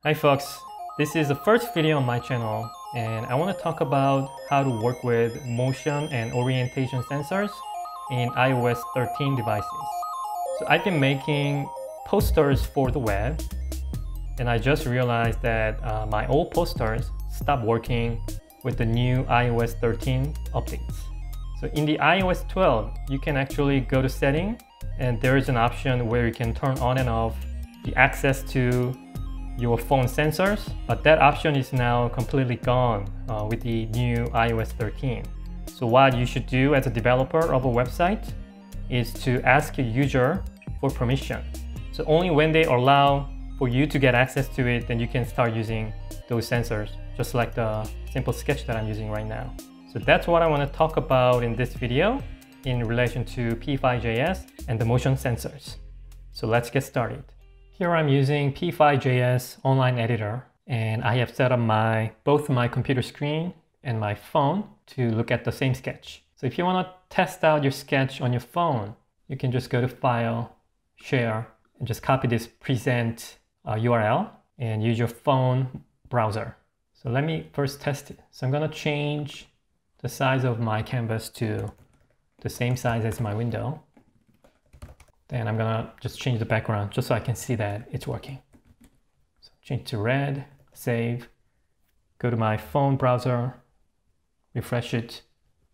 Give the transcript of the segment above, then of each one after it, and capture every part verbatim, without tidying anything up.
Hi folks, this is the first video on my channel and I want to talk about how to work with motion and orientation sensors in i O S thirteen devices. So I've been making posters for the web and I just realized that uh, my old posters stopped working with the new i O S thirteen updates. So in the i O S twelve, you can actually go to setting and there is an option where you can turn on and off the access to your phone sensors, but that option is now completely gone uh, with the new i O S thirteen. So what you should do as a developer of a website is to ask a user for permission. So only when they allow for you to get access to it, then you can start using those sensors, just like the simple sketch that I'm using right now. So that's what I want to talk about in this video in relation to p five dot J S and the motion sensors. So let's get started. Here I'm using p five dot J S online editor and I have set up my both my computer screen and my phone to look at the same sketch. So if you want to test out your sketch on your phone, you can just go to File, Share, and just copy this present uh, U R L and use your phone browser. So let me first test it. So I'm going to change the size of my canvas to the same size as my window. Then I'm gonna just change the background just so I can see that it's working. So change to red, save, go to my phone browser, refresh it.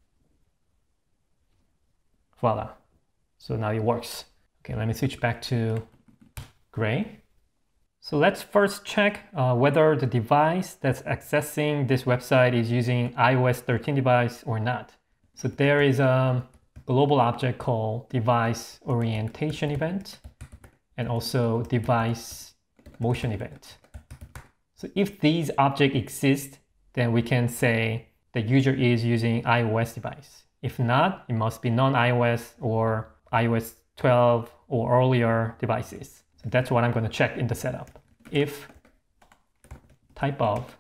Voila. So now it works. Okay, let me switch back to gray. So let's first check uh, whether the device that's accessing this website is using i O S thirteen device or not. So there is a global object called DeviceOrientationEvent and also DeviceMotionEvent. So if these objects exist, then we can say the user is using iOS device. If not, it must be non-iOS or i O S twelve or earlier devices. So that's what I'm going to check in the setup. If type of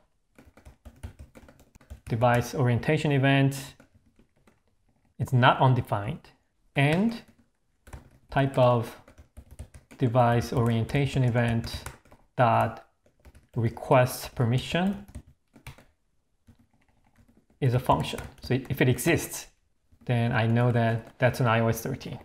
DeviceOrientationEvent it's not undefined, and type of DeviceOrientationEvent dot request permission is a function. So if it exists, then I know that that's an i O S thirteen.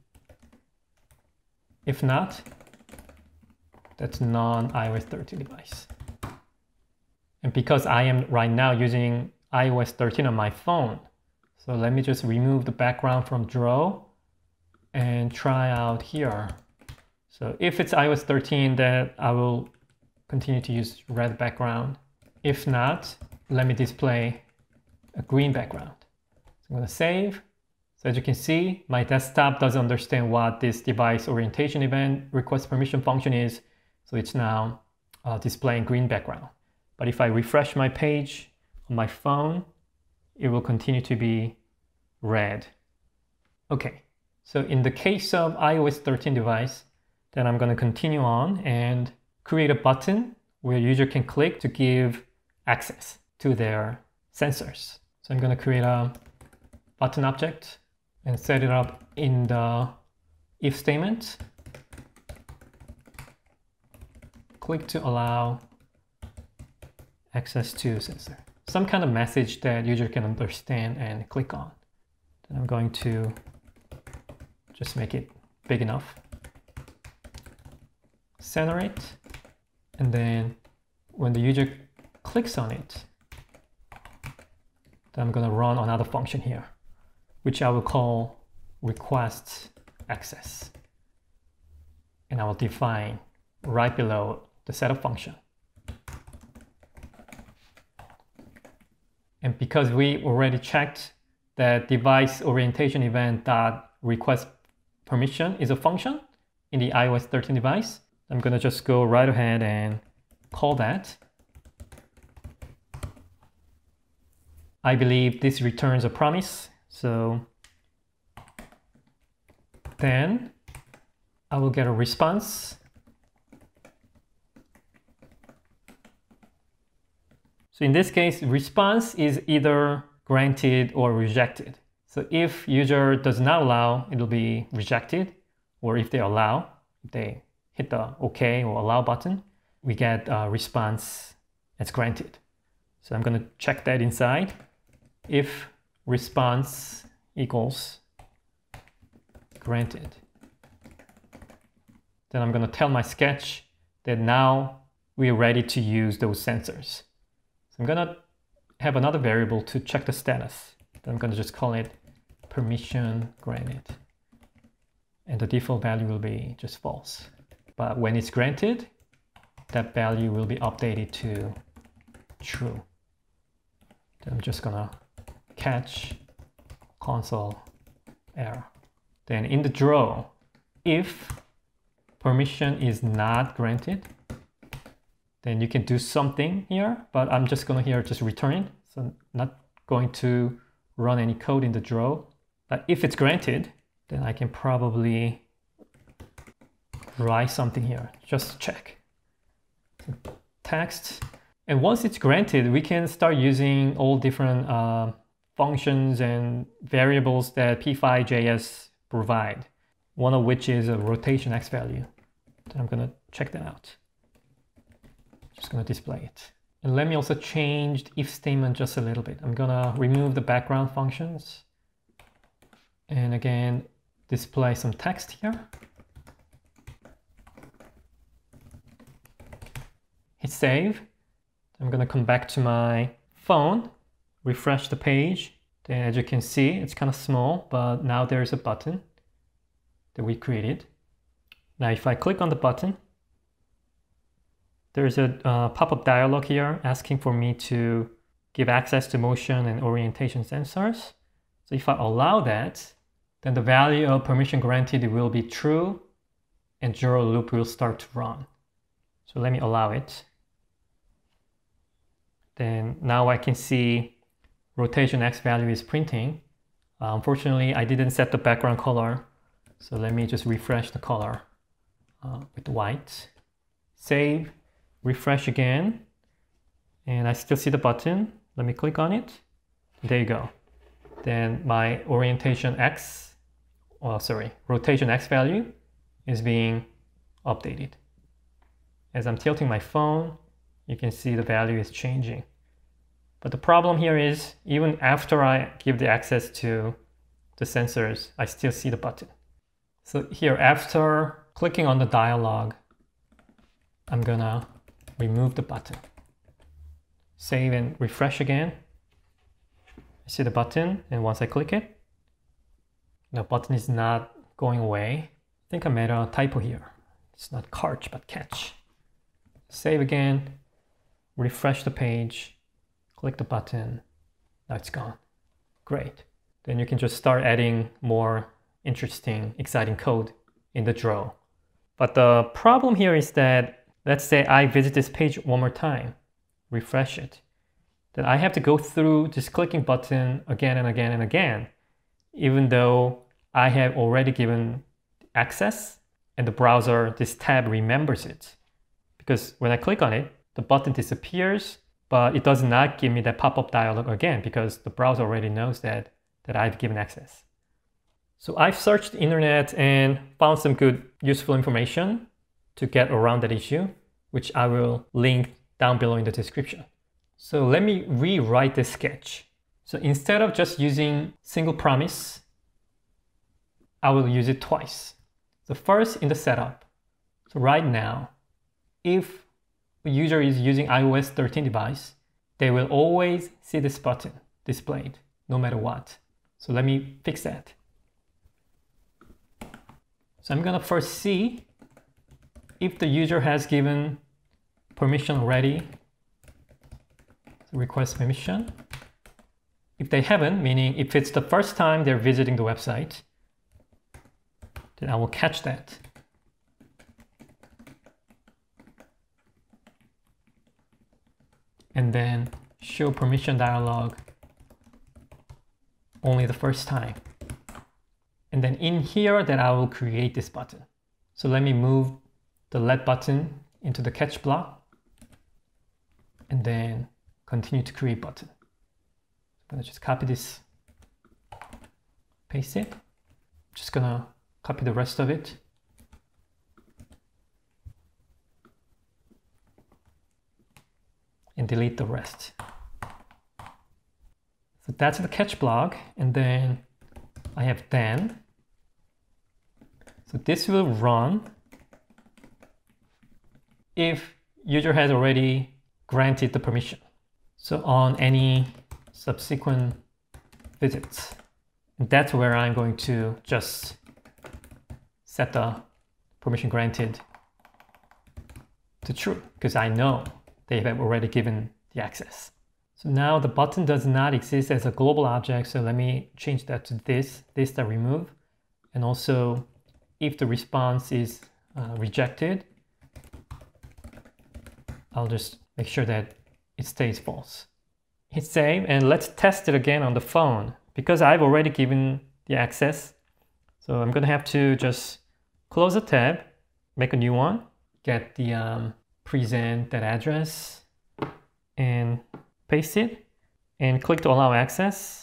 If not, that's non i O S thirteen device. And because I am right now using i O S thirteen on my phone, so let me just remove the background from draw and try out here. So if it's i O S thirteen, then I will continue to use red background. If not, let me display a green background. So I'm going to save. So as you can see, my desktop doesn't understand what this device orientation event request permission function is. So it's now uh, displaying green background. But if I refresh my page on my phone, it will continue to be red. Okay, so in the case of i O S thirteen device, then I'm going to continue on and create a button where user can click to give access to their sensors. So I'm going to create a button object and set it up in the if statement. Click to allow access to sensor. Some kind of message that user can understand and click on. Then I'm going to just make it big enough. Center it. And then when the user clicks on it, then I'm going to run another function here, which I will call request access. And I will define right below the setup function. And because we already checked that device orientation event dot request permission is a function in the i O S thirteen device, I'm going to just go right ahead and call that. I believe this returns a promise. So then I will get a response. So in this case, response is either granted or rejected. So if user does not allow, it will be rejected. Or if they allow, if they hit the OK or allow button, we get a response as granted. So I'm going to check that inside. If response equals granted, then I'm going to tell my sketch that now we're ready to use those sensors. So I'm going to have another variable to check the status. I'm going to just call it permission granted. And the default value will be just false. But when it's granted, that value will be updated to true. Then I'm just going to catch console error. Then in the draw, if permission is not granted, then you can do something here, but I'm just going to here just return it. So not going to run any code in the draw. But if it's granted, then I can probably write something here. Just check. Text. And once it's granted, we can start using all different uh, functions and variables that p five dot j s provide. One of which is a rotation x value. So I'm going to check that out. Just going to display it. And let me also change the if statement just a little bit. I'm going to remove the background functions. And again, display some text here. Hit save. I'm going to come back to my phone, refresh the page. Then as you can see, it's kind of small, but now there's a button that we created. Now if I click on the button, there's a uh, pop-up dialog here asking for me to give access to motion and orientation sensors. So if I allow that, then the value of permission granted will be true and zero loop will start to run. So let me allow it. Then now I can see rotation x value is printing. Uh, unfortunately, I didn't set the background color. So let me just refresh the color uh, with white. Save. Refresh again, and I still see the button. Let me click on it. There you go. Then my orientation X, oh sorry, rotation X value is being updated. As I'm tilting my phone, you can see the value is changing. But the problem here is, even after I give the access to the sensors, I still see the button. So here, after clicking on the dialog, I'm gonna remove the button. Save and refresh again. I see the button, and once I click it, the button is not going away. I think I made a typo here. It's not catch, but catch. Save again, refresh the page, click the button, now it's gone. Great. Then you can just start adding more interesting, exciting code in the draw. But the problem here is that, let's say I visit this page one more time, refresh it. Then I have to go through this clicking button again and again and again, even though I have already given access and the browser, this tab remembers it. Because when I click on it, the button disappears, but it does not give me that pop-up dialog again because the browser already knows that, that I've given access. So I've searched the internet and found some good, useful information to get around that issue, which I will link down below in the description. So let me rewrite this sketch. So instead of just using single promise, I will use it twice. So first in the setup. So right now, if a user is using i O S thirteen device, they will always see this button displayed, no matter what. So let me fix that. So I'm gonna first see if the user has given permission already, so request permission. If they haven't, meaning if it's the first time they're visiting the website, then I will catch that. And then show permission dialog only the first time. And then in here that I will create this button. So let me move the let button into the catch block and then continue to create button. I'm gonna just copy this, paste it. I'm just gonna copy the rest of it. and delete the rest. So that's the catch block, and then I have then. So this will run if user has already granted the permission. So on any subsequent visits. And that's where I'm going to just set the permission granted to true, because I know they have already given the access. So now the button does not exist as a global object, so let me change that to this, this that remove. And also, if the response is uh, rejected, I'll just make sure that it stays false. Hit save, and let's test it again on the phone, because I've already given the access. So I'm gonna have to just close a tab, make a new one, get the um, present that address, and paste it, and click to allow access.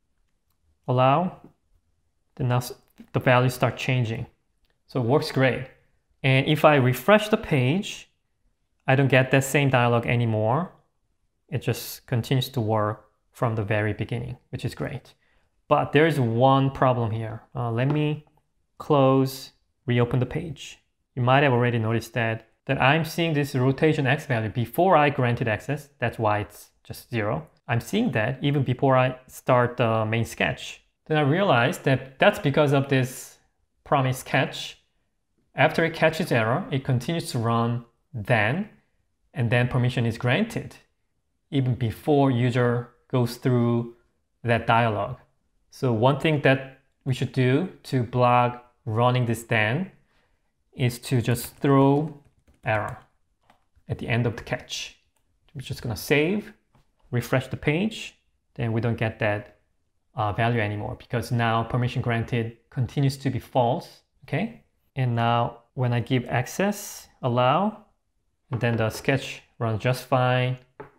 Allow, then now the values start changing. So it works great. And if I refresh the page, I don't get that same dialog anymore. It just continues to work from the very beginning, which is great. But there's one problem here. Uh, let me close, reopen the page. You might have already noticed that, that I'm seeing this rotation X value before I granted access. That's why it's just zero. I'm seeing that even before I start the main sketch. Then I realized that that's because of this promise catch. After it catches error, it continues to run then, and then permission is granted, even before user goes through that dialog. So one thing that we should do to block running this then is to just throw error at the end of the catch. We're just gonna save, refresh the page, then we don't get that uh, value anymore, because now permission granted continues to be false, okay? And now when I give access, allow, and then the sketch runs just fine.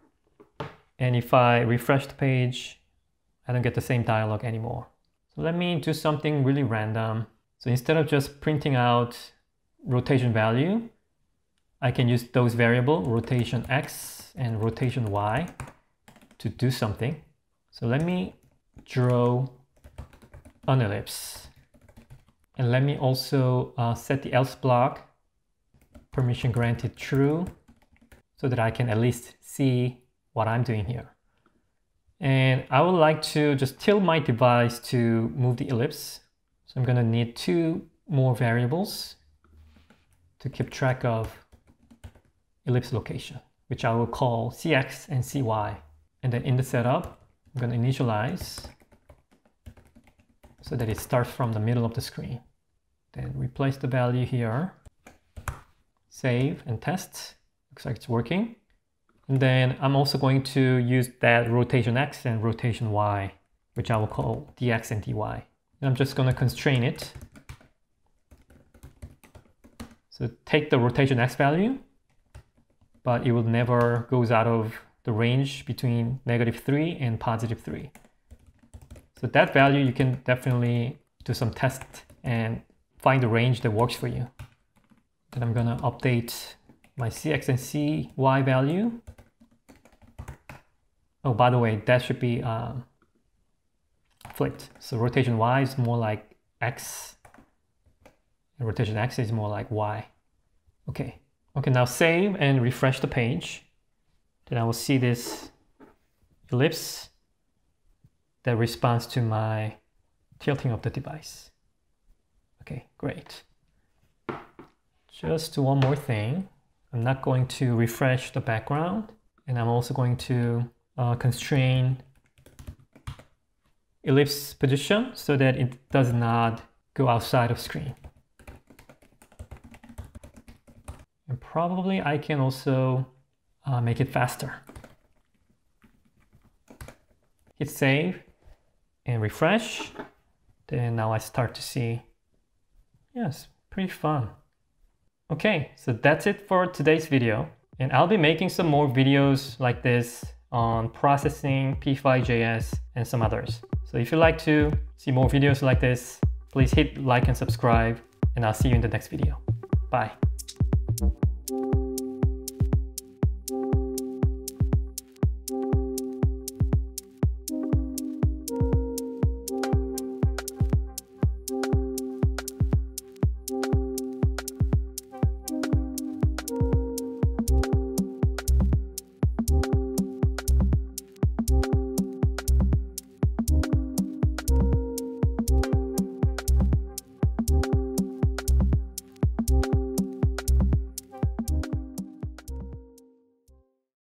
And if I refresh the page, I don't get the same dialog anymore. So let me do something really random. So instead of just printing out rotation value, I can use those variables, rotation X and rotation Y, to do something. So let me draw an ellipse. And let me also uh, set the else block, permission granted true, so that I can at least see what I'm doing here. And I would like to just tilt my device to move the ellipse. So I'm gonna need two more variables to keep track of ellipse location, which I will call C X and C Y. And then in the setup, I'm gonna initialize so that it starts from the middle of the screen. Then replace the value here, save and test. Looks like it's working. And then I'm also going to use that rotation X and rotation Y, which I will call D X and D Y. And I'm just gonna constrain it. So take the rotation X value, but it will never goes out of the range between negative three and positive three. So that value, you can definitely do some tests and find the range that works for you. Then I'm gonna update my C X and C Y value. Oh, by the way, that should be um, flipped. So rotation Y is more like X, and rotation X is more like Y. Okay, okay. Now save and refresh the page. Then I will see this ellipse that responds to my tilting of the device. Okay, great. Just do one more thing. I'm not going to refresh the background, and I'm also going to uh, constrain ellipse position so that it does not go outside of screen. And probably I can also uh, make it faster. Hit save and refresh. Then now I start to see, yes, pretty fun. Okay, so that's it for today's video. And I'll be making some more videos like this on processing, p five dot j s, and some others. So if you'd like to see more videos like this, please hit like and subscribe, and I'll see you in the next video. Bye.